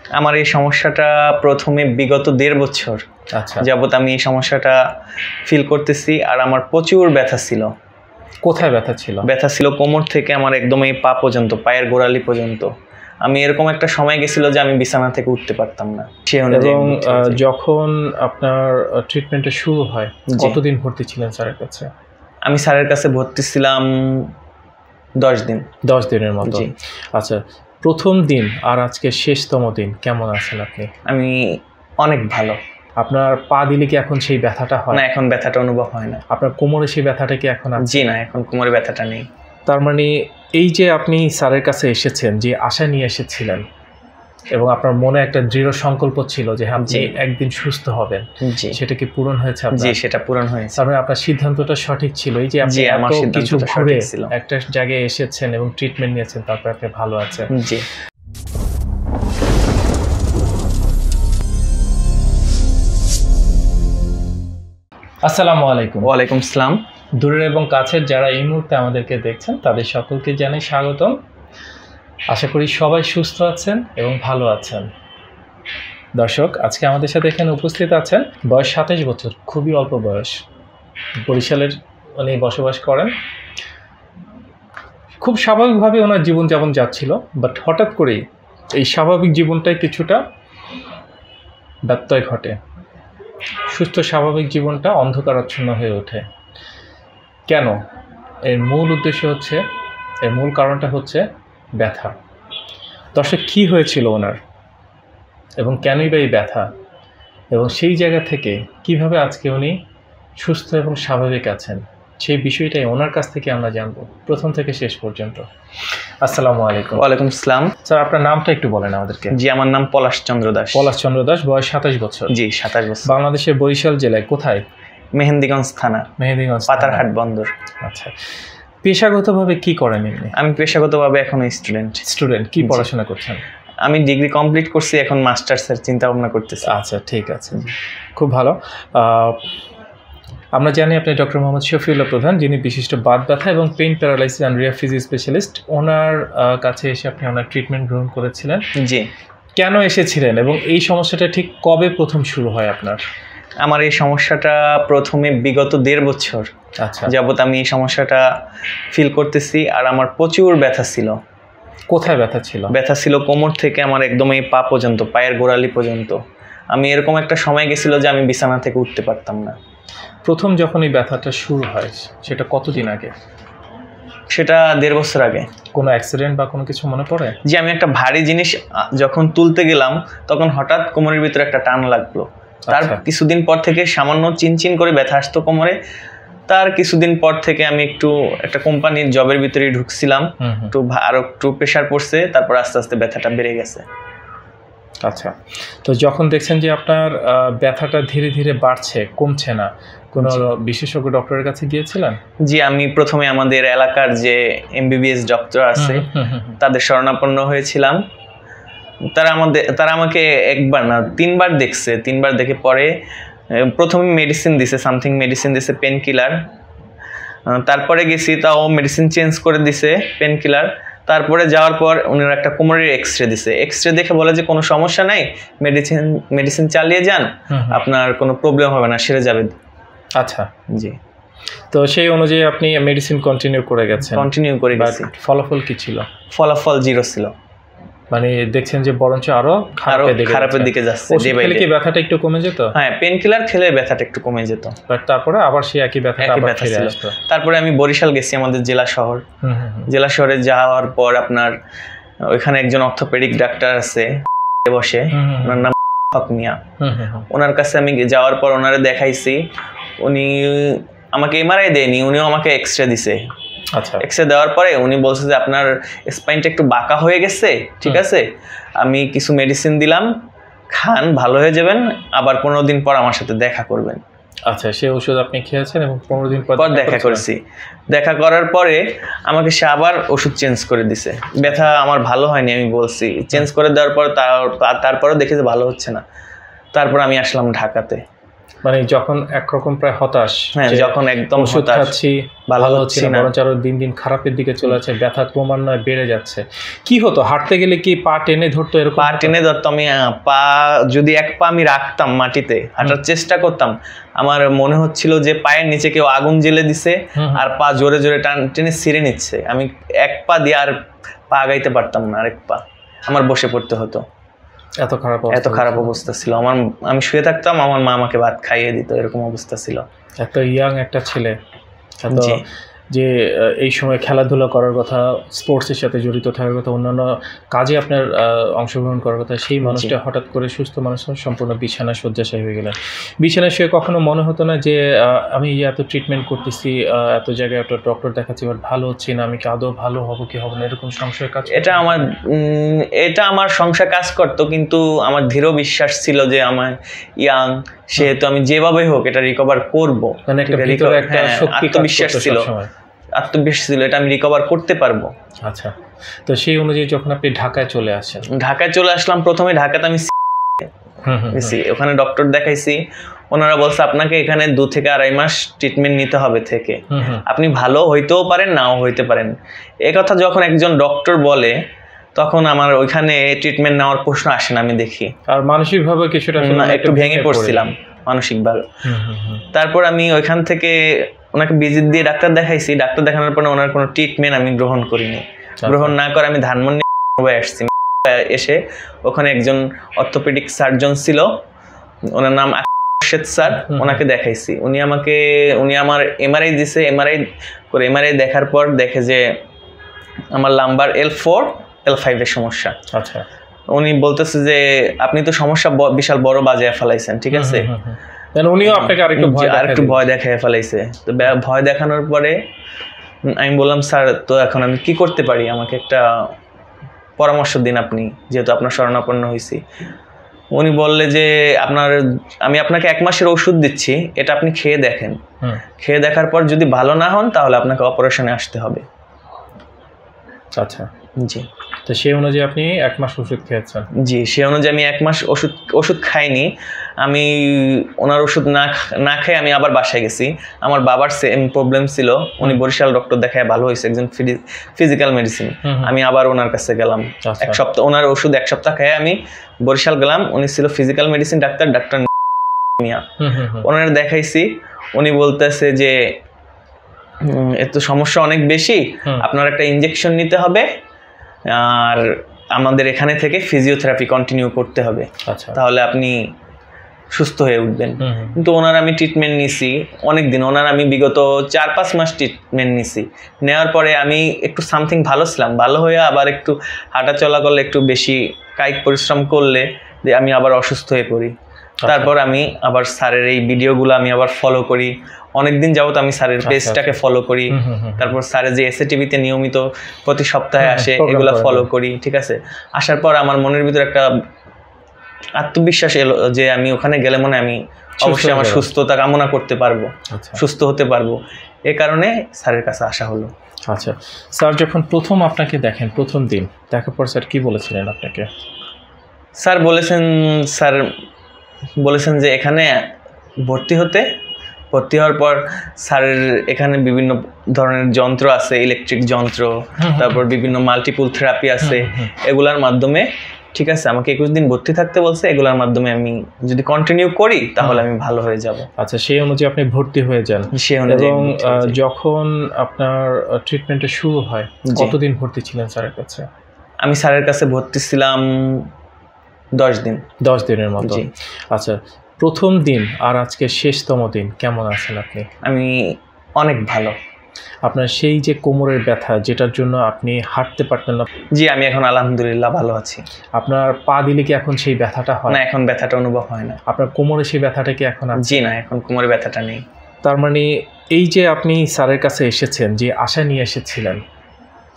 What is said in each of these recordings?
আমার এই সমস্যাটা প্রথমে বিগত 1.5 বছর যাবত আমি এই সমস্যাটা ফিল করতেছি। আর আমার প্রচুর ব্যথা ছিল। কোথায় ব্যথা ছিল? ব্যথা ছিল কোমর থেকে আমার একদম এই পা পর্যন্ত, পায়ের গোড়ালি পর্যন্ত। আমি এরকম একটা সময় গেছিল যে আমি বিছানা থেকে উঠতে পারতাম না। এবং যখন আপনার ট্রিটমেন্টটা শুরু হয় কতদিন ভর্তি ছিলেন স্যারের কাছে? আমি স্যারের কাছে ভর্তি ছিলাম 10 দিন। 10 দিনের মতো। আচ্ছা, প্রথম দিন আর আজকে শেষতম দিন কেমন আছেন আপনি? আমি অনেক ভালো। আপনার পা দিলে কি এখন সেই ব্যথাটা হয়? না, এখন ব্যথাটা অনুভব হয় না। আপনার কোমরে সেই ব্যথাটা কি এখন আছে? জি না, এখন কোমরে ব্যথাটা নেই। তার মানে এই যে আপনি স্যারের কাছে এসেছেন, যে আশা নিয়ে এসেছিলেন এবং আপনার মনে একটা দৃঢ় সংকল্প ছিল যে আপনি একদিন সুস্থ হবেন, সেটা কি পূরণ হয়েছে? জি, সেটা পূরণ হয়েছে। তার মানে আপনার সিদ্ধান্তটা সঠিক ছিল। এই যে আপনি এত কিছু ঘুরে একটা জায়গায় এসেছেন এবং ট্রিটমেন্ট নিয়েছেন, তারপর আপনি ভালো আছেন। জি। আসসালামু আলাইকুম। ওয়ালাইকুম আসসালাম। দূরের এবং কাছের যারা এই মুহূর্তে আমাদেরকে দেখছেন তাদের সকলকে জানাই স্বাগতম। আশা করি সবাই সুস্থ আছেন এবং ভালো আছেন। দর্শক, আজকে আমাদের সাথে এখানে উপস্থিত আছেন, বয়স 27 বছর, খুবই অল্প বয়স, বরিশালের উনি বসবাস করেন। খুব স্বাভাবিকভাবে ওনার জীবনযাপন যাচ্ছিল, বাট হঠাৎ করেই এই স্বাভাবিক জীবনটায় কিছুটা ব্যত্যয় ঘটে। সুস্থ স্বাভাবিক জীবনটা অন্ধকারাচ্ছন্ন হয়ে ওঠে। কেন? এর মূল উদ্দেশ্য হচ্ছে, এর মূল কারণটা হচ্ছে ব্যথা। দর্শক, কী হয়েছিল ওনার এবং কেনই বা এই ব্যথা, এবং সেই জায়গা থেকে কিভাবে আজকে উনি সুস্থ এবং স্বাভাবিক আছেন, সেই বিষয়টাই ওনার কাছ থেকে আমরা জানবো প্রথম থেকে শেষ পর্যন্ত। আসসালামু আলাইকুম। ওয়ালাইকুম আসসালাম। স্যার, আপনার নামটা একটু বলেন আমাদেরকে। জি, আমার নাম পলাশ চন্দ্র দাস। পলাশ চন্দ্র দাস, বয়স 27 বছর। জি, 27 বছর। বাংলাদেশের বরিশাল জেলায় কোথায়? মেহেন্দিগঞ্জ থানা, মেহেন্দিগঞ্জ, পাতারহাট বন্দর। আচ্ছা, পেশাগতভাবে কি করেন এমনি? আমি পেশাগতভাবে এখন স্টুডেন্ট। কি পড়াশোনা করছেন? আমি ডিগ্রি কমপ্লিট করছি, এখন মাস্টার্সের চিন্তা ভাবনা করতেছি। আচ্ছা, ঠিক আছে, খুব ভালো। আমরা জানি আপনি ডক্টর মোহাম্মদ শফিউল্লাহ প্রধান, যিনি বিশিষ্ট বাত ব্যথা এবং পেইন প্যারালাইসিস অ্যান্ড রিহাফিজি স্পেশালিস্ট। ওনার কাছে এসে আপনি ওনার ট্রিটমেন্ট গ্রহণ করেছিলেন। জি। কেন এসেছিলেন এবং এই সমস্যাটা ঠিক কবে প্রথম শুরু হয় আপনার? আমার এই সমস্যাটা প্রথমে বিগত 1.5 বছর যাবত আমি এই সমস্যাটা ফিল করতেছি। আর আমার প্রচুর ব্যথা ছিল। কোথায় ব্যথা ছিল? ব্যথা ছিল কোমর থেকে আমার একদম এই পা পর্যন্ত, পায়ের গোড়ালি পর্যন্ত। আমি এরকম একটা সময় গেছিল যে আমি বিছানা থেকে উঠতে পারতাম না। প্রথম যখন এই ব্যথাটা শুরু হয় সেটা কতদিন আগে? সেটা 1.5 বছর আগে। কোনো অ্যাক্সিডেন্ট বা কোনো কিছু মনে পড়ে? যে আমি একটা ভারী জিনিস যখন তুলতে গেলাম, তখন হঠাৎ কোমরের ভিতরে একটা টান লাগলো। তার কিছুদিন পর থেকে সামান্য চিনচিন করে ব্যথা আসতো কোমরে। তার কিছুদিন পর থেকে আমি একটা কোম্পানির জবের ভিতরে ঢুকছিলাম, আরো একটু প্রেশার পড়ছে, তারপর আস্তে আস্তে ব্যথাটা বেড়ে গেছে। আচ্ছা, তো যখন দেখছেন যে আপনার ব্যথাটা ধীরে ধীরে বাড়ছে, কমছে না, কোনো বিশেষজ্ঞ ডক্টরের কাছে গিয়েছিলেন? জি, আমি প্রথমে আমাদের এলাকার যে MBBS ডক্টর আছে তাদের শরণাপন্ন হয়েছিলাম। তারা আমাকে একবার না 3বার দেখছে। 3বার দেখে পরে প্রথমে মেডিসিন দিছে, সামথিং মেডিসিন দিছে, পেন কিলার। তারপরে গেছি, তাও মেডিসিন চেঞ্জ করে দিছে, পেন কিলার। তারপরে যাওয়ার পর উনারা একটা কোমরের এক্সরে দিছে। এক্সরে দেখে বলে যে কোনো সমস্যা নাই, মেডিসিন চালিয়ে যান, আপনার কোনো প্রবলেম হবে না, সেরে যাবে। আচ্ছা, জি। তো সেই অনুযায়ী আপনি মেডিসিন কন্টিনিউ করে গেছেন? কন্টিনিউ করে গেছি। ফলাফল কি ছিল? ফলাফল 0 ছিল। মানে দেখছেন যে বরঞ্চ আরো খারাপের দিকে যাচ্ছে। ওষুধ খেলে কি ব্যথাটা একটু কমে যেত? হ্যাঁ, পেন কিলার খেলে ব্যথাটা একটু কমে যেত, বাট তারপরে আবার সেই একই ব্যথাটা আবার ফিরে আসতো। তারপরে আমি বরিশাল গেছি, আমাদের জেলা শহরে যাওয়ার পর আপনার ওইখানে একজন অর্থোপেডিক ডাক্তার আছে বসে, ওনার নাম মিয়া। ওনার কাছে আমি যাওয়ার পর ওনারে দেখাইছি। উনি আমাকে MRI দেয়নি, উনিও আমাকে এক্সরে দিছে। আচ্ছা, এক্সরে দেওয়ার পরে উনি বলছে যে আপনার স্পাইনটা একটু বাঁকা হয়ে গেছে, ঠিক আছে, আমি কিছু মেডিসিন দিলাম, খান, ভালো হয়ে যাবেন, আবার 15 দিন পর আমার সাথে দেখা করবেন। আচ্ছা, সেই ওষুধ আপনি খেয়েছেন এবং 15 দিন পর দেখা করেছি। দেখা করার পরে আমাকে সে আবার ওষুধ চেঞ্জ করে দিছে। ব্যথা আমার ভালো হয়নি, আমি বলছি। চেঞ্জ করে দেওয়ার পর তারপরেও দেখি যে ভালো হচ্ছে না। তারপর আমি আসলাম ঢাকাতে। মানে যখন একরকম প্রায় হতাশ, হ্যাঁ যখন একদম ওষুধ হতাশ, খাচ্ছি ভালো হচ্ছে না, বরঞ্চ আরো দিন দিন খারাপের দিকে চলে যাচ্ছে, ব্যথা ক্রমান্বয়ে বেড়ে যাচ্ছে, কি হতো? হাঁটতে গেলে কি পা টেনে ধরতো? এরকম পা টেনে ধরতো। আমি পা যদি এক পা আমি রাখতাম মাটিতে, হাঁটার চেষ্টা করতাম, আমার মনে হচ্ছিল যে পায়ের নিচে কেউ আগুন জ্বেলে দিছে আর পা জোরে জোরে টেনে ছিঁড়ে নিচ্ছে। আমি এক পা দিয়ে আর পা আগাইতে পারতাম না, আরেক পা আমার বসে পড়তে হতো। এত খারাপ অবস্থা ছিল আমার। আমি শুয়ে থাকতাম, আমার মা আমাকে ভাত খাইয়ে দিত, এরকম অবস্থা ছিল। এত ইয়াং একটা ছেলে, যে এই সময় খেলাধুলা করার কথা, স্পোর্টসের সাথে জড়িত থাকার কথা, অন্যান্য কাজে আপনার অংশগ্রহণ করার কথা, সেই মানুষটা হঠাৎ করে সুস্থ মানুষ সম্পূর্ণ বিছানা শয্যাশায়ী হয়ে গেলেন। বিছানায় শুয়ে কখনো মনে হতো না যে আমি এত ট্রিটমেন্ট করতেছি, এত জায়গায় একটা ডক্টর দেখাচ্ছি, বাট ভালো হচ্ছে না, আমি কি আদৌ ভালো হবো কি হবো না, এরকম সংশয় কাজ? এটা আমার সংশয় কাজ করতো, কিন্তু আমার দৃঢ় বিশ্বাস ছিল যে আমার ইয়াং, সেহেতু আমি যেভাবে হোক এটা রিকভার করবো। আত্মবিশ্বাস ছিল এটা আমি রিকভার করতে পারবো। আচ্ছা, তো সেই অনুযায়ী যখন আপনি ঢাকায় চলে আসেন? ঢাকায় চলে আসলাম। প্রথমে ঢাকাতে আমি ওখানে ডক্টর দেখাইছি, ওনারা বলছে আপনাকে এখানে 2 থেকে 2.5 মাস ট্রিটমেন্ট নিতে হবে থেকে, আপনি ভালো হইতেও পারেন নাও হইতে পারেন। এ কথা যখন একজন ডক্টর বলে তখন আমার ওইখানে ট্রিটমেন্ট নেওয়ার প্রশ্ন আসে না। আমি দেখি আর মানসিকভাবে কিছুটা একটু ভেঙে পড়ছিলাম মানসিকভাবে। তারপর আমি ওইখান থেকে ওনাকে ভিজিট দিয়ে ডাক্তার দেখাইছি। ডাক্তার দেখানোর পরে ওনার কোনো ট্রিটমেন্ট আমি গ্রহণ করিনি। গ্রহণ না করে আমি ধানমন্ডি আসছি। এসে ওখানে একজন অর্থোপেডিক সার্জন ছিল, ওনার নাম স্যার, ওনাকে দেখাইছি। উনি আমার এমআরআই দিছে। এমআরআই দেখার পর দেখে যে আমার লাম্বার L4 L5 এর সমস্যা। আচ্ছা, উনি বলতেছে যে আপনি তো সমস্যা বিশাল বড় বাজায় ফেলাইছেন, ঠিক আছে। উনিও আপনাকে আরেকটু ভয় দেখায় ফেলাইছে। তো ভয় দেখানোর পরে আমি বললাম, স্যার তো এখন আমি কি করতে পারি, আমাকে একটা পরামর্শ দিন আপনি, যেহেতু আপনার শরণাপন্ন হয়েছি। উনি বললে যে আমি আপনাকে 1 মাসের ওষুধ দিচ্ছি, এটা আপনি খেয়ে দেখেন। খেয়ে দেখার পর যদি ভালো না হন তাহলে আপনাকে অপারেশনে আসতে হবে। আচ্ছা, জি। তো সেই অনুযায়ী আপনি 1 মাস ওষুধ খেয়েছেন? জি, সেই অনুযায়ী আমি 1 মাস ওষুধ খাইনি। আমি ওনার ওষুধ না খেয়ে আমি আবার বাসায় গেছি। আমার বাবার সেম প্রবলেম ছিল, উনি বরিশাল ডক্টর দেখায় ভালো হয়েছে, একজন ফিজিক্যাল মেডিসিন। আমি আবার ওনার কাছে গেলাম 1 সপ্তাহ, ওনার ওষুধ 1 সপ্তাহ খেয়ে আমি বরিশাল গেলাম। উনি ছিল ফিজিক্যাল মেডিসিন ডাক্তার মিয়া। ওনার দেখাইছি। উনি বলতেছে যে এত সমস্যা অনেক বেশি, আপনার একটা ইনজেকশন নিতে হবে আর আমাদের এখানে থেকে ফিজিওথেরাপি কন্টিনিউ করতে হবে, তাহলে আপনি সুস্থ হয়ে উঠবেন। কিন্তু আমি ট্রিটমেন্ট নিছি অনেকদিন। আমি বিগত 4-5 মাস ট্রিটমেন্ট নিছি। নেওয়ার পরে আমি একটু সামথিং ভালো ছিলাম, ভালো হয়ে আবার একটু হাঁটা চলা করলে, একটু বেশি কায়িক পরিশ্রম করলে আমি আবার অসুস্থ হয়ে পড়ি। তারপর আমি আবার স্যারের এই ভিডিওগুলো আমি আবার ফলো করি। অনেকদিন যাবত আমি স্যারের পেজটাকে ফলো করি। তারপর স্যারের যে এসএটিভিতে নিয়মিত প্রতি সপ্তাহে আসে, এগুলো ফলো করি, ঠিক আছে। আসার পর আমার মনের ভিতরে একটা আত্মবিশ্বাস এলো যে আমি ওখানে গেলে মনে আমি অবশ্যই আমার সুস্থতা কামনা করতে পারবো, সুস্থ হতে পারবো। এ কারণে স্যারের কাছে আসা হলো। আচ্ছা, স্যার যখন প্রথম আপনাকে দেখেন, প্রথম দিন দেখার পর স্যার কি বলেছিলেন আপনাকে? স্যার বলেছেন যে এখানে ভর্তি হওয়ার পর স্যারের এখানে বিভিন্ন ধরনের যন্ত্র আছে, ইলেকট্রিক যন্ত্র, তারপর বিভিন্ন মাল্টিপল থেরাপি আছে, এগুলার মাধ্যমে, ঠিক আছে, আমাকে 21 দিন ভর্তি থাকতে বলছে। এগুলোর মাধ্যমে আমি যদি কন্টিনিউ করি তাহলে আমি ভালো হয়ে যাব। আচ্ছা, সেই অনুযায়ী আপনি ভর্তি হয়ে যান। এবং যখন আপনার ট্রিটমেন্টটা শুরু হয়, কতদিন ভর্তি ছিলেন স্যারের কাছে? আমি স্যারের কাছে ভর্তি ছিলাম 10 দিন। 10 দিনের মতো। আচ্ছা, প্রথম দিন আর আজকে শেষতম দিন কেমন আছেন আপনি? আমি অনেক ভালো। আপনার সেই যে কোমরের ব্যথা, যেটার জন্য আপনি হাঁটতে পারতেন না, জি, আমি এখন আলহামদুলিল্লাহ ভালো আছি। আপনার পা দিলে কি এখন সেই ব্যথাটা হয়? না, এখন ব্যথাটা অনুভব হয় না। আপনার কোমরে সেই ব্যথাটা কি এখন আছে? জি না, এখন কোমরে ব্যথাটা নেই। তার মানে এই যে আপনি স্যারের কাছে এসেছেন, যে আশা নিয়ে এসেছিলেন,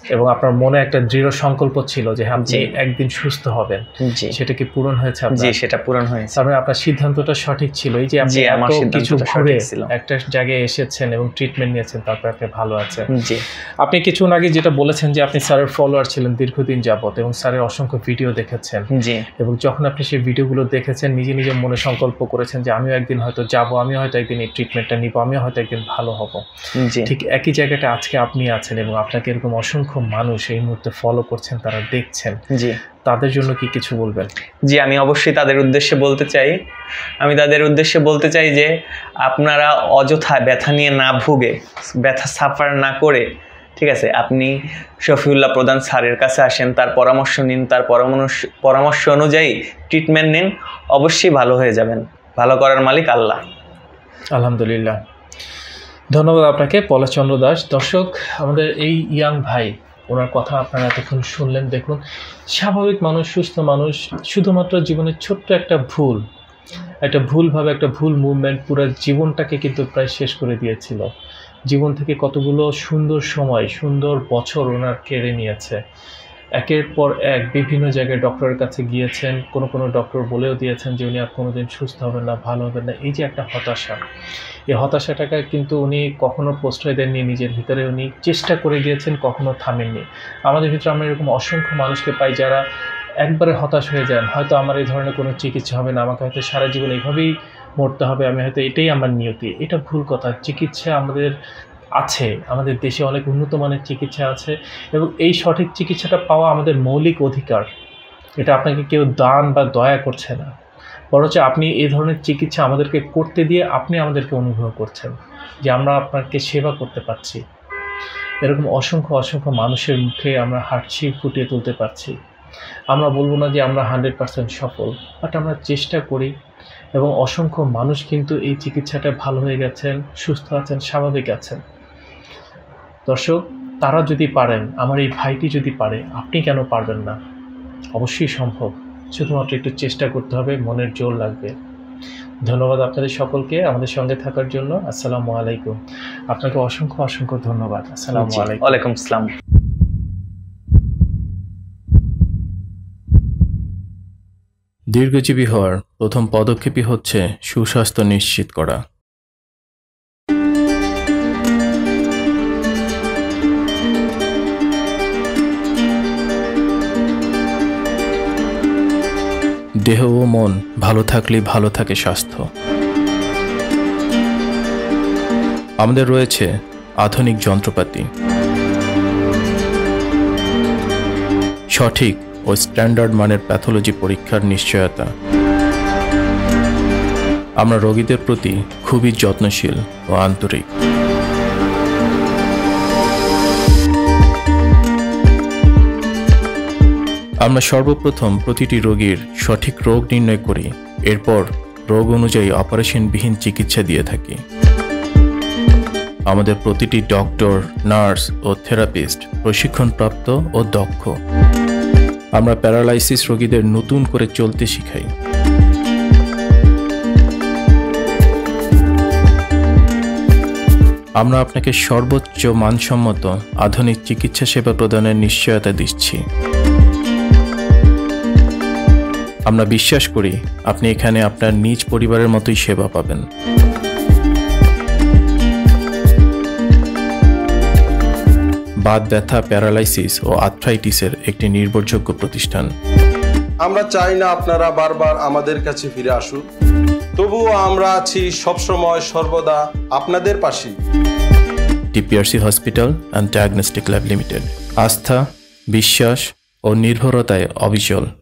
এবং আপনার মনে একটা দৃঢ় সংকল্প ছিল যে আপনি একদিন সুস্থ হবেন, সেটা কি পূরণ হয়েছে আপনার? জি, সেটা পূরণ হয়েছে। তার মানে আপনার সিদ্ধান্তটা সঠিক ছিল, এই যে আপনি এত কিছু ঘুরে একটা জায়গায় এসেছেন এবং ট্রিটমেন্ট নিয়েছেন, তারপর আপনি ভালো আছেন। জি। আপনি কিছুক্ষণ আগে যেটা বলেছেন যে আপনি স্যারের ফলোয়ার ছিলেন দীর্ঘদিন যাবত এবং স্যারের অসংখ্য ভিডিও দেখেছেন। জি। এবং যখন আপনি সেই ভিডিওগুলো দেখেছেন, নিজে নিজে মনে সংকল্প করেছেন যে আমিও একদিন হয়তো যাব, আমিও হয়তো একদিন এই ট্রিটমেন্টটা নিব, আমিও হয়তো একদিন ভালো হব। ঠিক একই জায়গাটা আজকে আপনি আছেন এবং আপনাকে এরকম অসংখ্য মানুষ এই মুহূর্তে ফলো করছেন, তারা দেখছেন। জি। তাদের জন্য কি কিছু বলবেন? জি, আমি অবশ্যই তাদের উদ্দেশ্যে বলতে চাই। আমি তাদের উদ্দেশ্যে বলতে চাই যে আপনারা অযথা ব্যথা নিয়ে না ভুগে, ব্যথা সাফার না করে, ঠিক আছে, আপনি শফিউল্লাহ প্রধান স্যারের কাছে আসেন, তার পরামর্শ নিন, তার পরামর্শ অনুযায়ী ট্রিটমেন্ট নিন, অবশ্যই ভালো হয়ে যাবেন। ভালো করার মালিক আল্লাহ। আলহামদুলিল্লাহ, ধন্যবাদ আপনাকে পলাশ চন্দ্র দাস। দর্শক, আমাদের এই ইয়াং ভাই, ওনার কথা আপনারা এতক্ষণ শুনলেন। দেখুন, স্বাভাবিক মানুষ, সুস্থ মানুষ, শুধুমাত্র জীবনের ছোট্ট একটা ভুলভাবে একটা ভুল মুভমেন্ট পুরো জীবনটাকে কিন্তু প্রায় শেষ করে দিয়েছিল। জীবন থেকে কতগুলো সুন্দর সময়, সুন্দর বছর ওনার কেড়ে নিয়েছে। একের পর এক বিভিন্ন জায়গায় ডক্টরের কাছে গিয়েছেন, কোনো ডক্টর বলেও দিয়েছেন যে উনি আর কোনোদিন সুস্থ হবেন না, ভালো হবেন না। এই যে একটা হতাশা, এই হতাশাটাকে কিন্তু উনি কখনো প্রশ্রয় দেননি, নিজের ভিতরে উনি চেষ্টা করে গিয়েছেন, কখনো থামেননি। আমাদের ভিতরে আমরা এরকম অসংখ্য মানুষকে পাই যারা একবারে হতাশ হয়ে যান, হয়তো আমার এই ধরনের কোনো চিকিৎসা হবে না, আমাকে হয়তো সারা জীবন এইভাবেই মরতে হবে, আমি হয়তো এটাই আমার নিয়তি। এটা ভুল কথা। চিকিৎসা আমাদের আছে, আমাদের দেশে অনেক উন্নত মানের চিকিৎসা আছে এবং এই সঠিক চিকিৎসাটা পাওয়া আমাদের মৌলিক অধিকার। এটা আপনাকে কেউ দান বা দয়া করছে না, বরঞ্চ আপনি এই ধরনের চিকিৎসা আমাদেরকে করতে দিয়ে আপনি আমাদেরকে অনুগ্রহ করছেন যে আমরা আপনাকে সেবা করতে পারছি। এরকম অসংখ্য মানুষের মুখে আমরা হাসি ফুটিয়ে তুলতে পারছি। আমরা বলবো না যে আমরা 100% সফল, বাট আমরা চেষ্টা করি এবং অসংখ্য মানুষ কিন্তু এই চিকিৎসাটা ভালো হয়ে গেছেন, সুস্থ আছেন, স্বাভাবিক আছেন। দর্শক, তারা যদি পারেন, আমার এই ভাইটি যদি পারে, আপনি কেন পারবেন না? অবশ্যই সম্ভব, শুধুমাত্র একটু চেষ্টা করতে হবে, মনের জোর লাগবে। ধন্যবাদ আপনাদের সকলকে আমাদের সঙ্গে থাকার জন্য। আসসালামু আলাইকুম। আপনাকে অসংখ্য ধন্যবাদ। আসসালামু আলাইকুম। ওয়ালাইকুম আসসালাম। দীর্ঘজীবী হওয়ার প্রথম পদক্ষেপই হচ্ছে সুস্বাস্থ্য নিশ্চিত করা। দেহ ও মন ভালো থাকলেই ভালো থাকে স্বাস্থ্য। আমাদের রয়েছে আধুনিক যন্ত্রপাতি, সঠিক ও স্ট্যান্ডার্ড মানের প্যাথোলজি পরীক্ষার নিশ্চয়তা। আমরা রোগীদের প্রতি খুবই যত্নশীল ও আন্তরিক। আমরা সর্বপ্রথম প্রতিটি রোগীর সঠিক রোগ নির্ণয় করি, এরপর রোগ অনুযায়ী অপারেশনবিহীন চিকিৎসা দিয়ে থাকি। আমাদের প্রতিটি ডক্টর, নার্স ও থেরাপিস্ট প্রশিক্ষণপ্রাপ্ত ও দক্ষ। আমরা প্যারালাইসিস রোগীদের নতুন করে চলতে শিখাই। আমরা আপনাকে সর্বোচ্চ মানসম্মত আধুনিক চিকিৎসা সেবা প্রদানের নিশ্চয়তা দিচ্ছি। আমরা বিশ্বাস করি আপনি এখানে আপনার নিজ পরিবারের মতোই সেবা পাবেন। বাত ব্যথা, প্যারালাইসিস ও আর্থ্রাইটিসের একটি নির্ভরযোগ্য প্রতিষ্ঠান। আমরা চাই না আপনারা বারবার আমাদের কাছে ফিরে আসুন, তবুও আমরা আছি সবসময় সর্বদা আপনাদের পাশেই। TPRC hospital and diagnostic lab limited, আস্থা, বিশ্বাস ও নির্ভরতায় অবিচল।